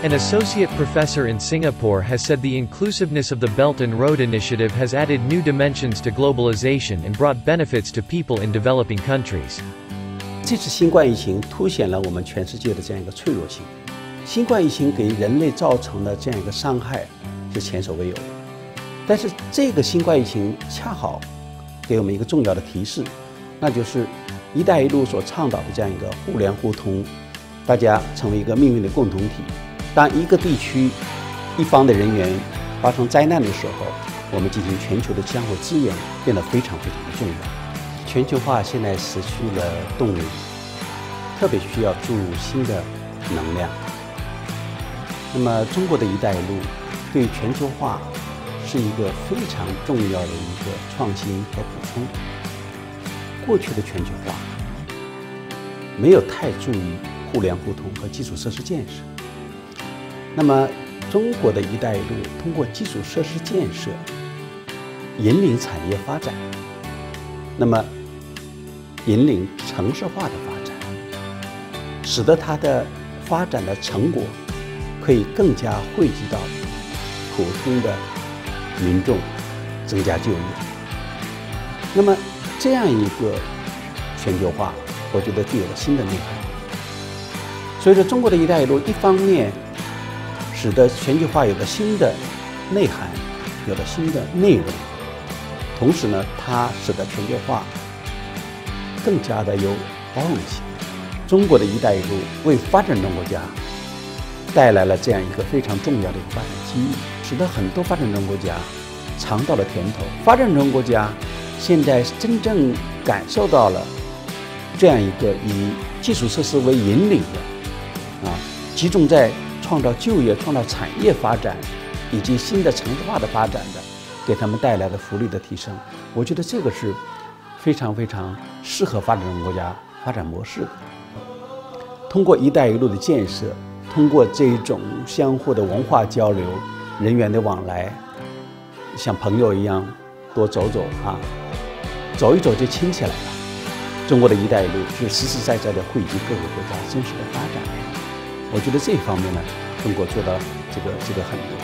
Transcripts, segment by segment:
An associate professor in Singapore has said the inclusiveness of the Belt and Road Initiative has added new dimensions to globalization and brought benefits to people in developing countries. 这次新冠疫情凸显了我们全世界的这样一个脆弱性。新冠疫情给人类造成的这样一个伤害是前所未有的。但是这个新冠疫情恰好给我们一个重要的提示，那就是“一带一路”所倡导的这样一个互联互通，大家成为一个命运的共同体。当一个地区一方的人员发生灾难的时候，我们进行全球的相互支援变得非常非常的重要。全球化现在失去了动力，特别需要注入新的能量。那么，中国的一带一路对全球化是一个非常重要的一个创新和补充。过去的全球化没有太注意互联互通和基础设施建设。那么，中国的一带一路通过基础设施建设引领产业发展，那么引领城市化的发展，使得它的发展的成果可以更加惠及到普通的民众，增加就业。那么这样一个全球化，我觉得具有了新的内涵。所以说，中国的一带一路一方面使得全球化有了新的内涵，有了新的内容，同时呢，它使得全球化更加的有包容性。中国的一带一路为发展中国家带来了这样一个非常重要的一个发展机遇，使得很多发展中国家尝到了甜头。发展中国家现在真正感受到了这样一个以基础设施为引领的集中在创造就业、创造产业发展以及新的城市化的发展的，给他们带来的福利的提升。我觉得这个是非常非常适合发展中国家发展模式的。通过一带一路的建设，通过这种相互的文化交流、人员的往来，像朋友一样多走走走一走就亲起来了。中国的一带一路是实实在在的惠及各个国家真实的发展。我觉得这方面呢，中国做到这个很多。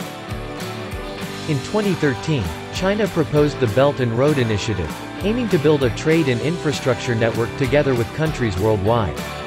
In 2013, China proposed the Belt and Road Initiative, aiming to build a trade and infrastructure network together with countries worldwide.